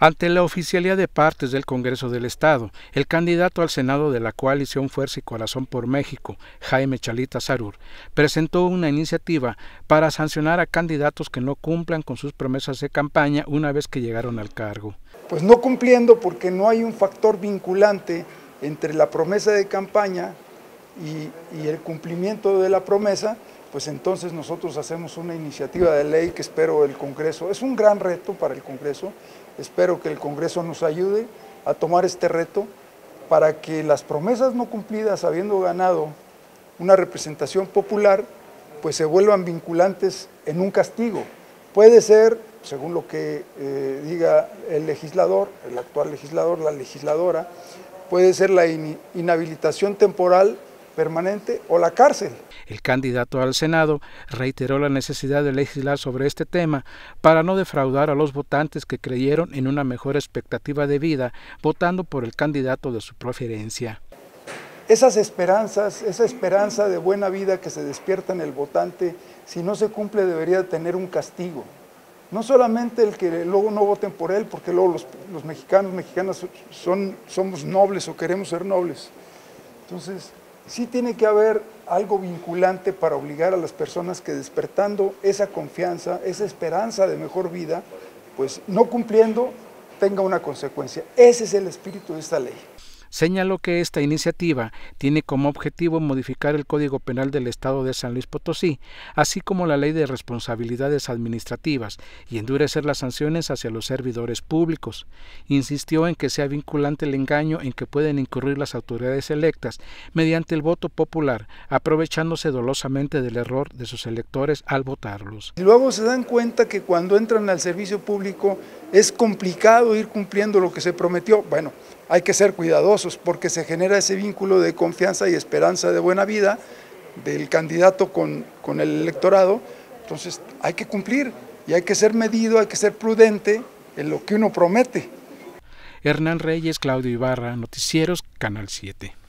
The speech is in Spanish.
Ante la oficialía de partes del Congreso del Estado, el candidato al Senado de la coalición Fuerza y Corazón por México, Jaime Chalita Sarur, presentó una iniciativa para sancionar a candidatos que no cumplan con sus promesas de campaña una vez que llegaron al cargo. Pues no cumpliendo porque no hay un factor vinculante entre la promesa de campaña y el cumplimiento de la promesa, pues entonces nosotros hacemos una iniciativa de ley que espero el Congreso, es un gran reto para el Congreso, espero que el Congreso nos ayude a tomar este reto para que las promesas no cumplidas, habiendo ganado una representación popular, pues se vuelvan vinculantes en un castigo. Puede ser, según lo que diga el legislador, el actual legislador, la legisladora, puede ser la inhabilitación temporal permanente o la cárcel. El candidato al Senado reiteró la necesidad de legislar sobre este tema para no defraudar a los votantes que creyeron en una mejor expectativa de vida votando por el candidato de su preferencia. Esas esperanzas, esa esperanza de buena vida que se despierta en el votante, si no se cumple debería tener un castigo. No solamente el que luego no voten por él, porque luego los mexicanas somos nobles o queremos ser nobles. Entonces, sí tiene que haber algo vinculante para obligar a las personas que despertando esa confianza, esa esperanza de mejor vida, pues no cumpliendo, tenga una consecuencia. Ese es el espíritu de esta ley. Señaló que esta iniciativa tiene como objetivo modificar el Código Penal del Estado de San Luis Potosí, así como la Ley de Responsabilidades Administrativas, y endurecer las sanciones hacia los servidores públicos. Insistió en que sea vinculante el engaño en que pueden incurrir las autoridades electas mediante el voto popular, aprovechándose dolosamente del error de sus electores al votarlos. Y luego se dan cuenta que cuando entran al servicio público es complicado ir cumpliendo lo que se prometió. Bueno, hay que ser cuidadosos porque se genera ese vínculo de confianza y esperanza de buena vida del candidato con el electorado. Entonces hay que cumplir y hay que ser medido, hay que ser prudente en lo que uno promete. Hernán Reyes, Claudio Ibarra, Noticieros, Canal 7.